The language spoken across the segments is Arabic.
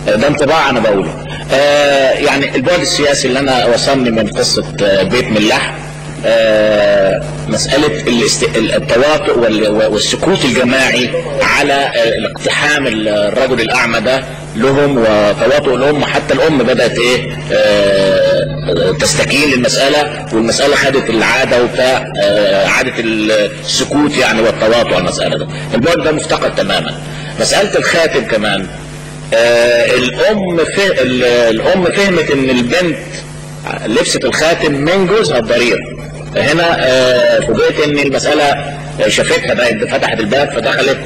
ده انطباع انا بقوله. يعني البعد السياسي اللي انا وصلني من قصه بيت من اللحم، مسألة التواطؤ والسكوت الجماعي على اقتحام الرجل الأعمى ده لهم وتواطؤ لهم، حتى الأم بدأت تستكين للمسألة، والمسألة خدت العادة وبتاع عادة السكوت يعني والتواطؤ على المسألة ده. البعد ده مفتقد تماما. مسألة الخاتم كمان، الأم فهمت إن البنت لبست الخاتم من جوزها الضرير. هنا فوجئت ان المسألة شافتها بقت فتحت الباب فدخلت،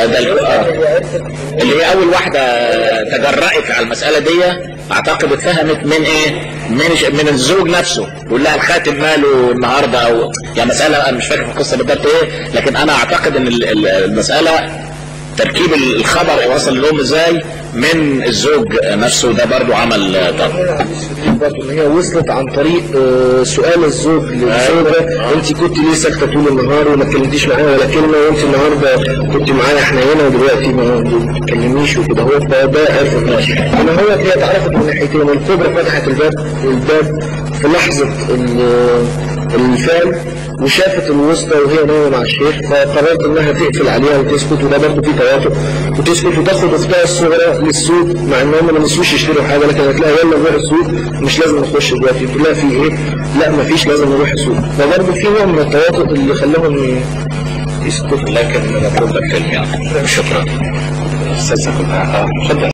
اللي هي اول واحدة تجرأت على المسألة دي اعتقد اتفهمت من ايه؟ من الزوج نفسه، يقول لها الخاتم ماله النهارده، او يعني مسألة انا مش فاكر في القصة بالضبط ايه، لكن انا اعتقد ان المسألة تركيب الخبر وصل للام ازاي من الزوج نفسه، ده برضو عمل طبعا. ان هي وصلت عن طريق سؤال الزوج للزوجه، انت كنت ليه ساكته طول النهار وما اتكلمتيش معايا ولا كلمه، وانت النهارده كنت معايا حنينه ودلوقتي ما بتتكلميش وكده. هو ده عرفت ماشي. انا هو هي اتعرفت من ناحيتين، الكبرى فتحت الباب في لحظه الفعل وشافت الوسطى وهي نايمه مع الشيخ، فقررت انها تقفل عليها وتسكت، وده برضه في تواطؤ، وتسكت وتاخد اختها الصغرى للسوق، مع انهم ما نسوش يشتروا حاجه، لكن قالت لها يلا نروح السوق، مش لازم نخش دلوقتي. قلت لها في ايه؟ لا ما فيش، لازم نروح السوق. فبرضه في نوع من التواطؤ اللي خلاهم يسكتوا. لكن انا بقول لك يعني شكرا. استاذ اتفضل.